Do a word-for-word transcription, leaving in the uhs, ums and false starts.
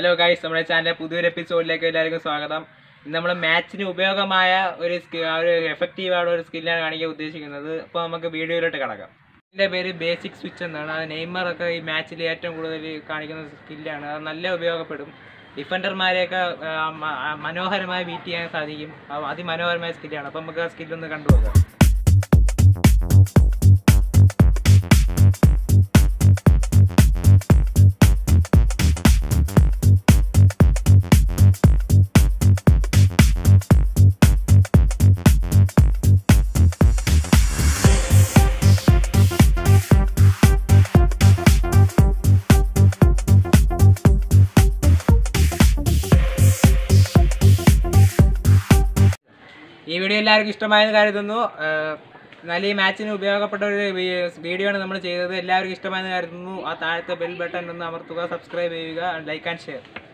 Hello guys, നമ്മുടെ ചാനലിലെ പുതിയൊരു എപ്പിസോഡിലേക്ക് എല്ലാവർക്കും സ്വാഗതം. ഇന്ന് നമ്മൾ മാച്ചിന് ഉപയോഗമായ ഒരു ഒരു എഫക്റ്റീവായ ഒരു സ്കില്ലാണ് കാണിക്കാൻ ഉദ്ദേശിക്കുന്നത്. അപ്പോൾ നമുക്ക് വീഡിയോയിലോട്ട് കിടക്കാം. ഇതിൻ്റെ പേര് ബേസിക് സ്വിച്ച് എന്നാണ്. അത് നെയ്മറൊക്കെ ഈ മാച്ചിൽ ഏറ്റവും കൂടുതൽ കാണിക്കുന്ന സ്കില്ലാണ്. അത് നല്ല ഉപയോഗപ്പെടും. ഡിഫൻഡർമാരെയൊക്കെ മനോഹരമായി ബീറ്റ് ചെയ്യാൻ സാധിക്കും. അതിമനോഹരമായ സ്കില്ലാണ്. അപ്പോൾ നമുക്ക് ആ സ്കില്ലൊന്ന് കണ്ടുപോകാം. ഈ വീഡിയോ എല്ലാവർക്കും ഇഷ്ടമായെന്ന് കരുതുന്നു. നല്ല ഈ മാച്ചിന് ഉപയോഗപ്പെട്ട ഒരു വീഡിയോ ആണ് നമ്മൾ ചെയ്തത്. എല്ലാവർക്കും ഇഷ്ടമായെന്ന് കരുതുന്നു. ആ താഴത്തെ ബെൽ ബട്ടൺ ഒന്ന് അമർത്തുക, സബ്സ്ക്രൈബ് ചെയ്യുക, ലൈക്ക് ആൻഡ് ഷെയർ.